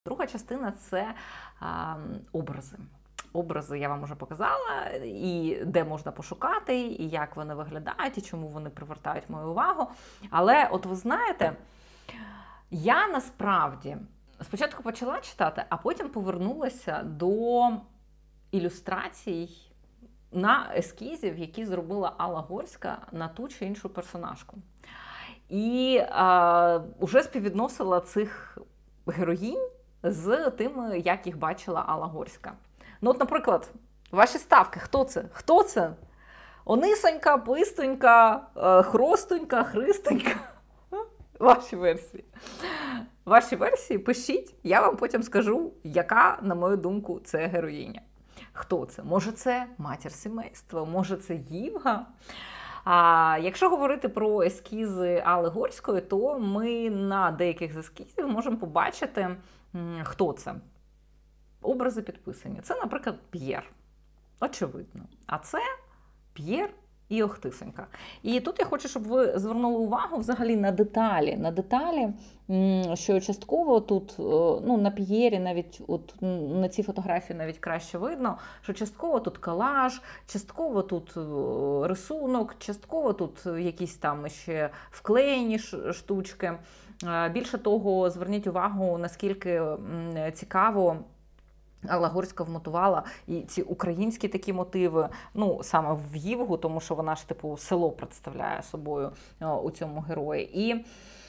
Друга частина – це образи. Образи я вам вже показала, і де можна пошукати, і як вони виглядають, і чому вони привертають мою увагу. Але от ви знаєте, я насправді спочатку почала читати, а потім повернулася до ілюстрацій на ескізів, які зробила Алла Горська на ту чи іншу персонажку. І вже співвідносила цих героїнь з тим, як їх бачила Алла Горська. Ну от, наприклад, ваші ставки. Хто це? Хто це? Онисонька, Пистонька, Хростонька, Христонька. Ваші версії. Ваші версії пишіть, я вам потім скажу, яка, на мою думку, це героїня. Хто це? Може це матір сімейства, може це Євга. А якщо говорити про ескізи Алли Горської, то ми на деяких з ескізів можемо побачити, хто це. Образи підписані. Це, наприклад, П'єр. Очевидно. А це П'єр і Охтисонька. І тут я хочу, щоб ви звернули увагу взагалі на деталі. На деталі, що частково тут, ну, на П'єрі навіть, от на цій фотографії навіть краще видно, що частково тут колаж, частково тут рисунок, частково тут якісь там ще вклеєні штучки. Більше того, зверніть увагу, наскільки цікаво Алла Горська вмотувала і ці українські такі мотиви, ну, саме в Євгу, тому що вона ж, типу, село представляє собою у цьому герої. І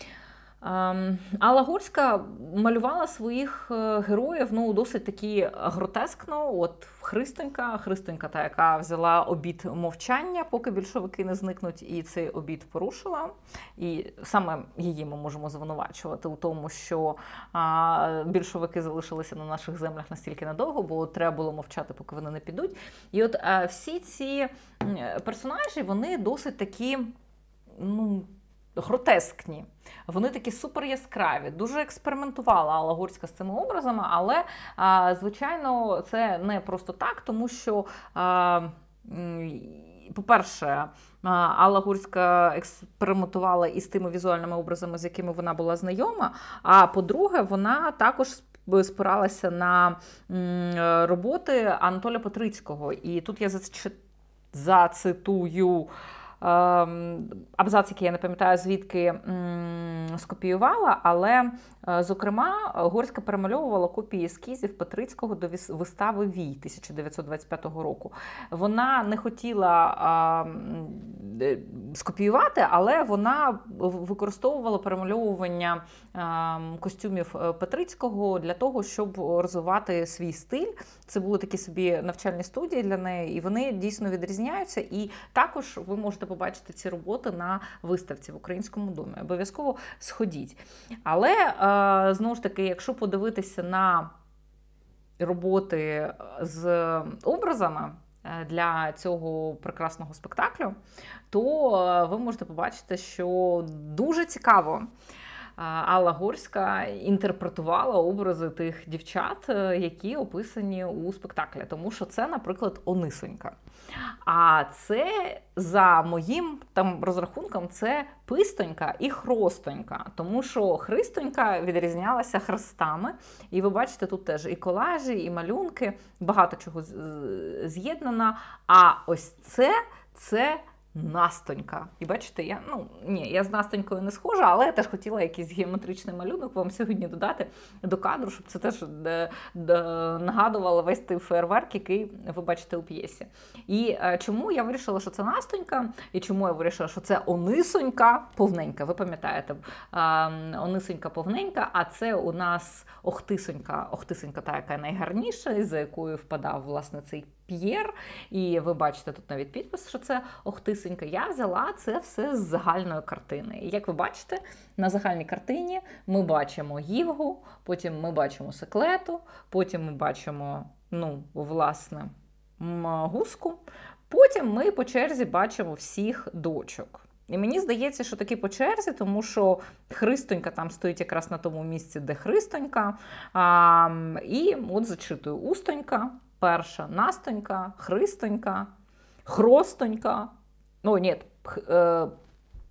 Алла Горська малювала своїх героїв, ну, досить такі гротескно. От Христонька, та, яка взяла обід мовчання, поки більшовики не зникнуть, і цей обід порушила. І саме її ми можемо звинувачувати у тому, що більшовики залишилися на наших землях настільки надовго, бо треба було мовчати, поки вони не підуть. І от всі ці персонажі, вони досить такі, ну, гротескні. Вони такі супер яскраві. Дуже експериментувала Алла Горська з цими образами, але, звичайно, це не просто так, тому що, по-перше, Алла Горська експериментувала із тими візуальними образами, з якими вона була знайома, а по-друге, вона також спиралася на роботи Анатолія Петрицького. І тут я зацитую абзац, який я не пам'ятаю, звідки скопіювала, але, зокрема, Горська перемальовувала копії ескізів Петрицького до вистави «Вій» 1925 року. Вона не хотіла скопіювати, але вона використовувала перемальовування костюмів Петрицького для того, щоб розвивати свій стиль. Це були такі собі навчальні студії для неї, і вони дійсно відрізняються. І також ви можете побачити ці роботи на виставці в Українському домі. Обов'язково сходіть. Але, знову ж таки, якщо подивитися на роботи з образами для цього прекрасного спектаклю, то ви можете побачити, що дуже цікаво Алла Горська інтерпретувала образи тих дівчат, які описані у спектаклі. Тому що це, наприклад, Онисонька. А це, за моїм там розрахунком, це Пистонька і Хростонька. Тому що Христонька відрізнялася хрестами. І ви бачите, тут теж і колажі, і малюнки, багато чого з'єднано. А ось це Настонька. І бачите, я з Настонькою не схожа, але я теж хотіла якийсь геометричний малюнок вам сьогодні додати до кадру, щоб це теж нагадувало весь той феєрверк, який ви бачите у п'єсі. І чому я вирішила, що це Настонька, і чому я вирішила, що це Онисонька повненька. Ви пам'ятаєте, Онисонька повненька, а це у нас Охтисонька. Охтисонька та, яка найгарніша, за якою впадав, власне, цей П'єр. І ви бачите тут навіть підпис, що це Охтисонька. Я взяла це все з загальної картини. І як ви бачите, на загальній картині ми бачимо Євгу, потім ми бачимо Секлету, потім ми бачимо, власне, Гуску, потім ми по черзі бачимо всіх дочок. І мені здається, що таки по черзі, тому що Христонька там стоїть якраз на тому місці, де Христонька. І от зачитую: Устонька, перша Настонька, Христонька, Хростонька. Ні.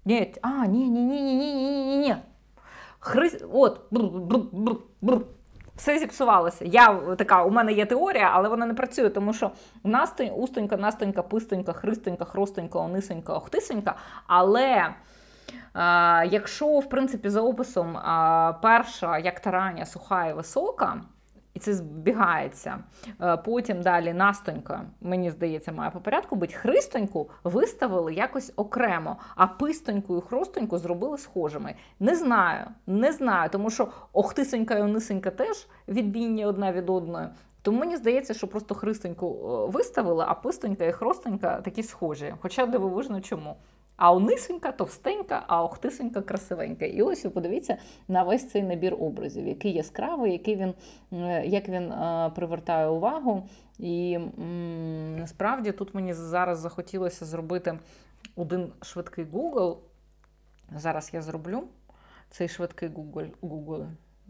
От. Все зіпсувалося. У мене є теорія, але вона не працює, тому що устонька, настонька, пистонька, христонька, хростонька, онисонька, охтисонька. Але якщо, в принципі, за описом перша, як тарання, суха і висока, і це збігається, потім далі настонька, мені здається, має по порядку бути, христоньку виставили якось окремо, а пистоньку і хростоньку зробили схожими. Не знаю, тому що охтисонька і онисонька теж відмінні одна від одної. Тому мені здається, що просто христоньку виставили, а пистонька і хростонька такі схожі. Хоча дивовижно чому. А онисенька товстенька, а охтисенька красивенька. І ось ви подивіться на весь цей набір образів, який яскравий, як він привертає увагу. І насправді тут мені зараз захотілося зробити один швидкий Google. Зараз я зроблю цей швидкий Google.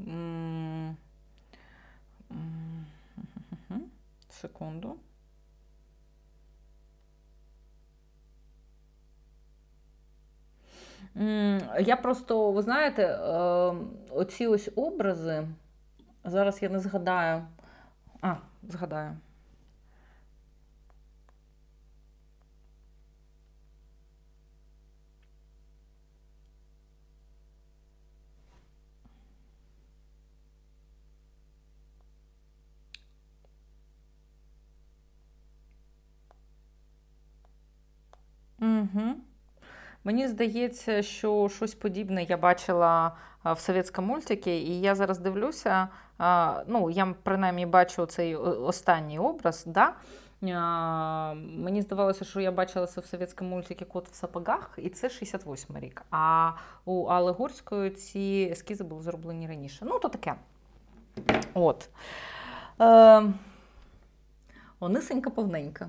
Секунду. Я просто, ви знаєте, оці ось образи, зараз я не згадаю. Згадаю. Мені здається, що щось подібне я бачила в совєтському мультикі, і я зараз дивлюся, я принаймні бачу цей останній образ, да? Мені здавалося, що я бачила це в совєтському мультикі «Кот в сапогах», і це 68-й рік. А у Алли Горської ці ескізи були зроблені раніше. То таке. От. Онисенька повненька.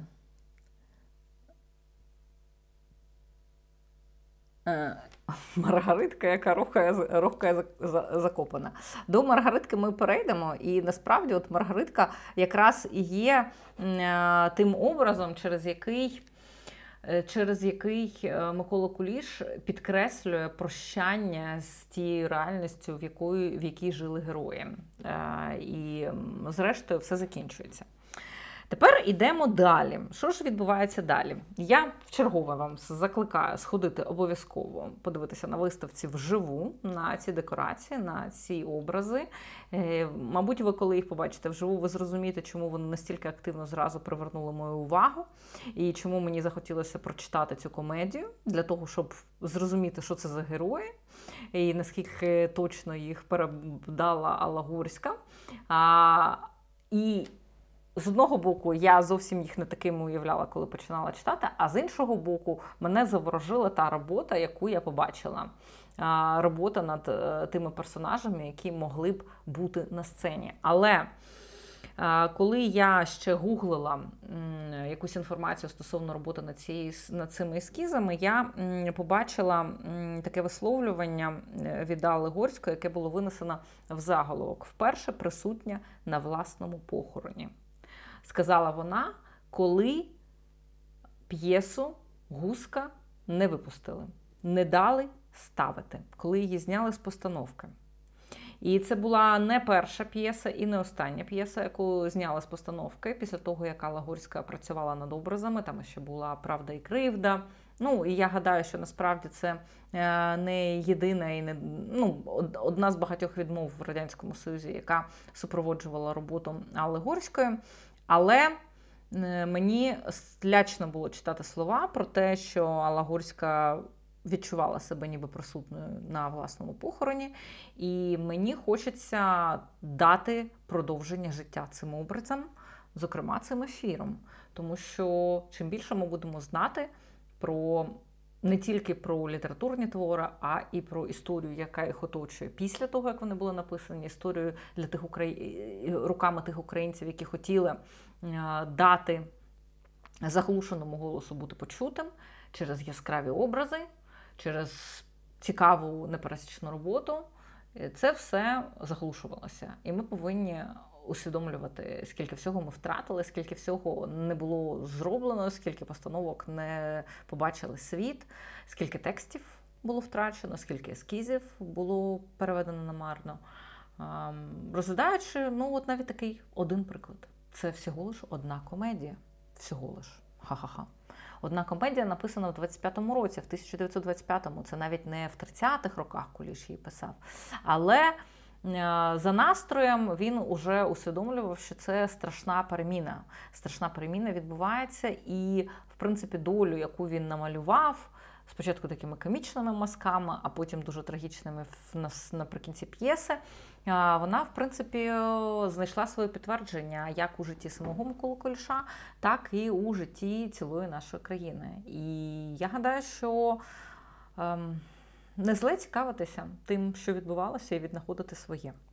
Маргаритка, яка рухкає закопана. До Маргаритки ми перейдемо, і насправді от Маргаритка якраз і є тим образом, через який Микола Куліш підкреслює прощання з тією реальністю, в якій жили герої. І зрештою все закінчується. Тепер йдемо далі. Що ж відбувається далі? Я вчергове вам закликаю сходити обов'язково, подивитися на виставці вживу, на ці декорації, на ці образи. Мабуть, ви коли їх побачите вживу, ви зрозумієте, чому вони настільки активно зразу привернули мою увагу, і чому мені захотілося прочитати цю комедію, для того, щоб зрозуміти, що це за герої, і наскільки точно їх передала Алла Горська. І з одного боку, я зовсім їх не такими уявляла, коли починала читати, а з іншого боку, мене заворожила та робота, яку я побачила. Робота над тими персонажами, які могли б бути на сцені. Але коли я ще гуглила якусь інформацію стосовно роботи над цими ескізами, я побачила таке висловлювання від Алли Горської, яке було винесено в заголовок «Вперше присутня на власному похороні». Сказала вона, коли п'єсу Гуска не випустили, не дали ставити, коли її зняли з постановки. І це була не перша п'єса і не остання п'єса, яку зняли з постановки, після того, як Алла Горська працювала над образами, там ще була «Правда і кривда». І я гадаю, що насправді це не єдина і не одна з багатьох відмов в Радянському Союзі, яка супроводжувала роботу Алли Горської. Але мені лячно було читати слова про те, що Алла Горська відчувала себе ніби присутньою на власному похороні. І мені хочеться дати продовження життя цим образом, зокрема цим ефіром. Тому що чим більше ми будемо знати не тільки про літературні твори, а і про історію, яка їх оточує після того, як вони були написані, історію для руками тих українців, які хотіли дати заглушеному голосу бути почутим через яскраві образи, через цікаву непересічну роботу. Це все заглушувалося. І ми повинні усвідомлювати, скільки всього ми втратили, скільки всього не було зроблено, скільки постановок не побачили світ, скільки текстів було втрачено, скільки ескізів було переведено намарно. Розглядаючи, ну от навіть такий один приклад. Це всього лиш одна комедія. Всього лиш. Ха-ха-ха. Одна комедія написана в 25-му році, в 1925-му. Це навіть не в 30-х роках Куліш її писав. Але за настроєм він уже усвідомлював, що це страшна переміна. Страшна переміна відбувається і, в принципі, долю, яку він намалював, спочатку такими комічними мазками, а потім дуже трагічними наприкінці п'єси, вона, в принципі, знайшла своє підтвердження як у житті самого Миколи Куліша, так і у житті цілої нашої країни. І я гадаю, що не зле цікавитися тим, що відбувалося, і віднаходити своє.